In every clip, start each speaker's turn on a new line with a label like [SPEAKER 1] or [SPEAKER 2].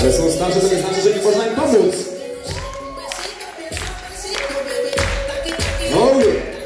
[SPEAKER 1] Ale są starsze, to nie znaczy, że nie można im pomóc. No nie.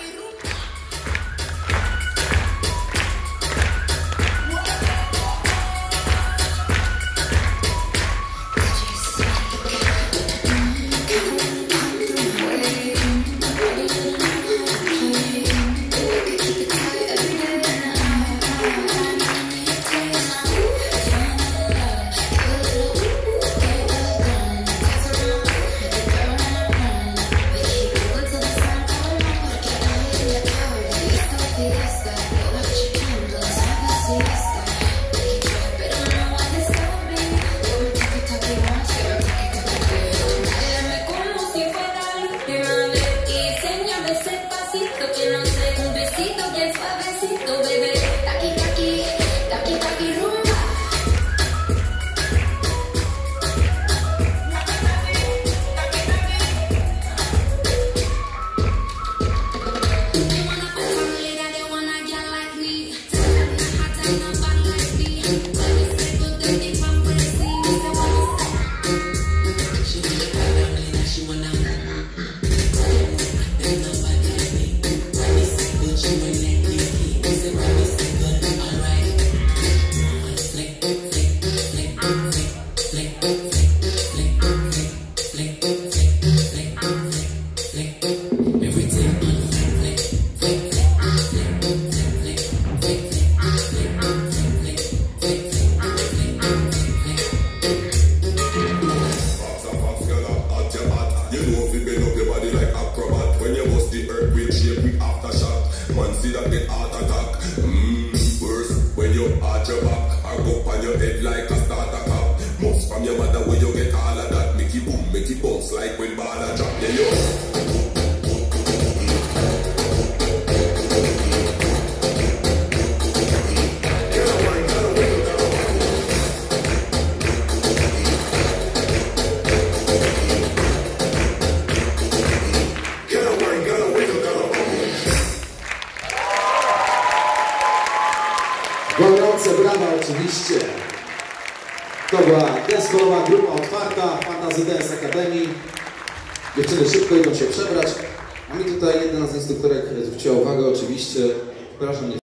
[SPEAKER 2] Man see that the heart attack. Worse when you arch your back or go on your head like a starter cap. Most from your mother where you get all of that. Make it boom, make it bounce like when ball a drop. Then you
[SPEAKER 1] Gorące brawa oczywiście. To była dance-holowa grupa otwarta Fantasy Dance Academy. Dziewczyny szybko idą się przebrać. A mi tutaj jedna z instruktorek zwróciła uwagę oczywiście. Przepraszam, nie